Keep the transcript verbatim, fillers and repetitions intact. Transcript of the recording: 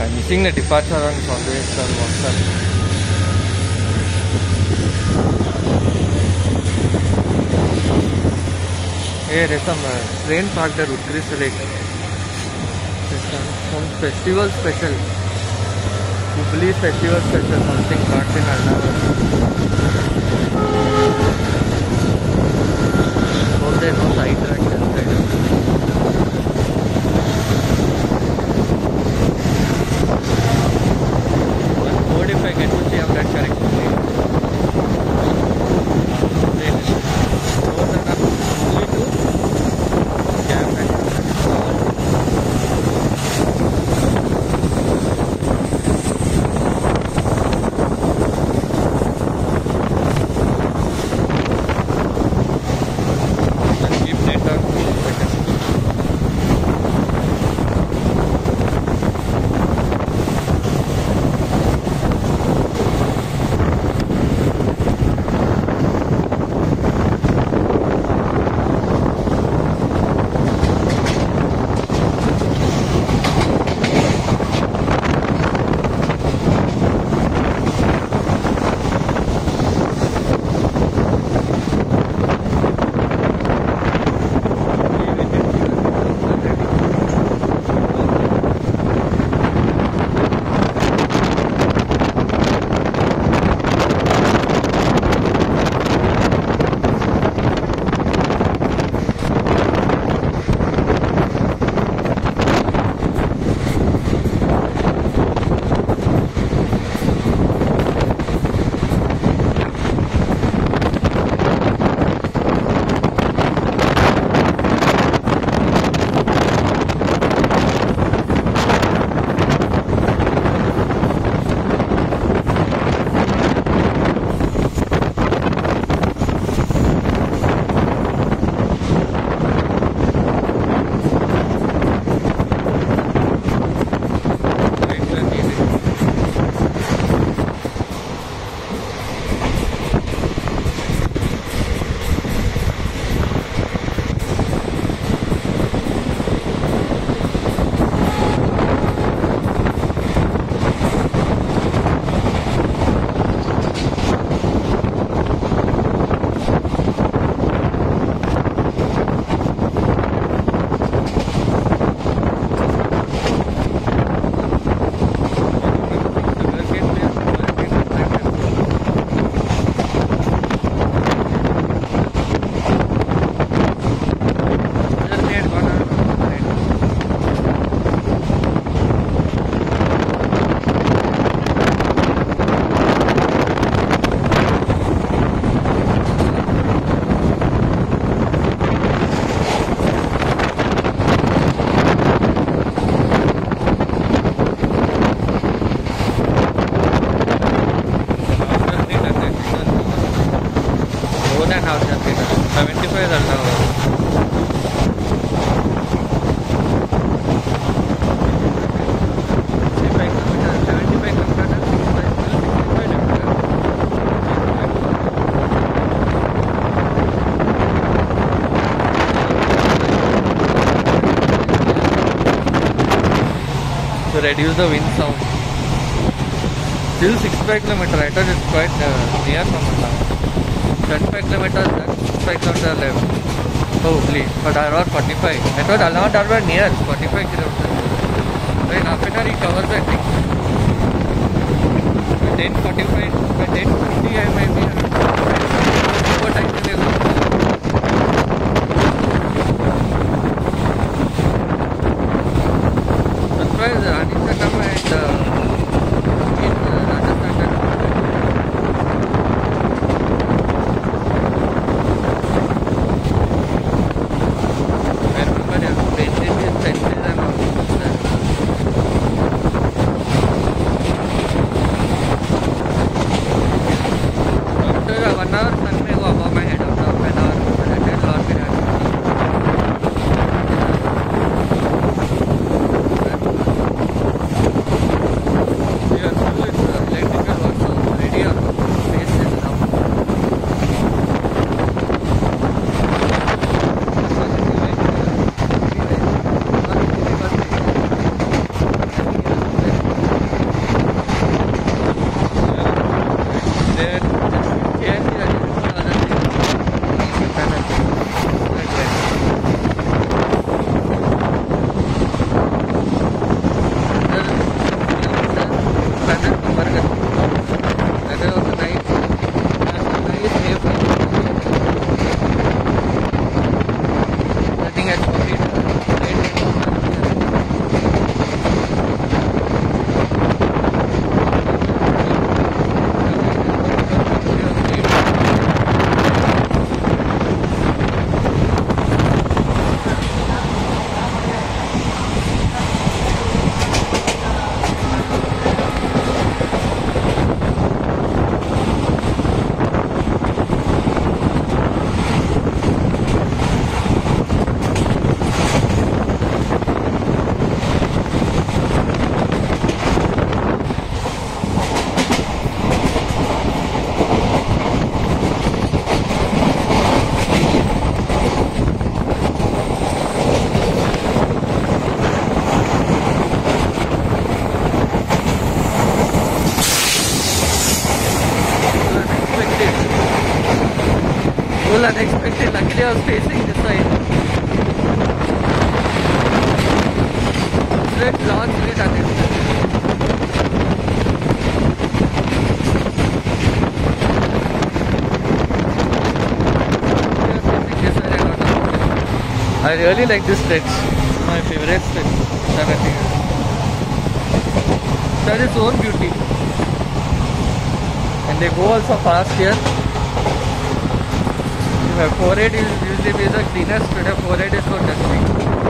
I'm missing the departure on always on WhatsApp. Hey, there's some uh, train parked at Utgris Lake. There's some, some festival special. Hubli festival special, something parked in ALNAVAR. Hope there's no side track inside. If I get to see of that correctly. seventy-five is ALNAVAR. To reduce the wind sound. Still sixty-five kilometers, I thought it's quite uh, near from ALNAVAR. thirty-five kilometers left, sixty-five kilometers left. Oh, please, but Dharwad forty-five. I thought ALNAVAR Dharwad near, forty-five kilometers. So in half an hour he covers the thing. By ten forty-five, by ten fifty I might be around. What time will you go? Surprise, Anita come and uh, in uh, Rajasthan. I remember they have painted his fences and all that. After one hour, sun may go above my head. After unexpected. Luckily I was facing this side. Straight launch it unexpected. I really like this stretch. It's my favorite stretch. It has its own beauty. And they go also fast here. four eight is usually be the cleanest, but four eight is so dusty.